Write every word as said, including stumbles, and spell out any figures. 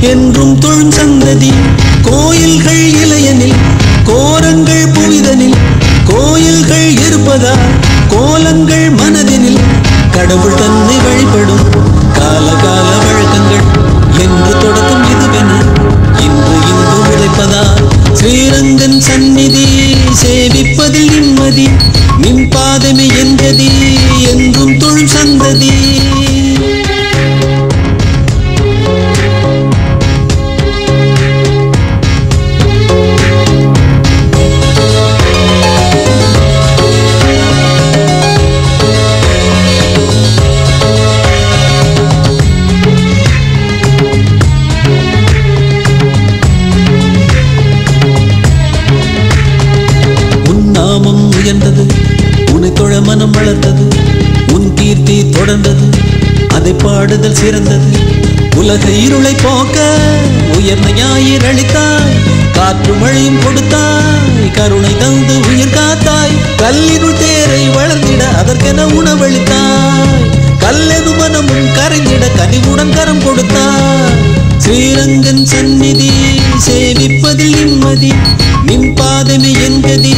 என்றும் தொழும் சந்ததி கோயில்கள் இளையனில் கோரங்கள் புவிதனில் கோயில்கள் இருப்பதால் கோலங்கள் மனதினில் கடவுள் தன்னை வழிபடும் கால கால வழக்கங்கள் என்று தொடக்கம் இதுவென இன்று இன்று விளைப்பதால் ஸ்ரீரங்கன் சந்நிதி சேவிப்பதில் நிம்மதி நின் பாதமே என்கதி என்றும் தொழும் சந்ததி உன்னை தொழ மனம் வளர்ந்தது உன் கீர்த்தி தொடர்ந்தது அதை பாடுதல் சிறந்தது உலக இருளை போக்க உயர்ந்த ஞாயிறு அளித்தாய் காற்று மழையும் கொடுத்தாய் கருணை தந்து உயிர் காத்தாய் கல்லினுள் தேரை வளர்ந்திட அதற்கென உணவளித்தாய் கல்லெது மனமும் கரைந்திட கனிவுடன் கரம் கொடுத்தாய் ஸ்ரீரங்கன் சந்நிதி சேவிப்பதில் நிம்மதி நின் பாதமே என்கதி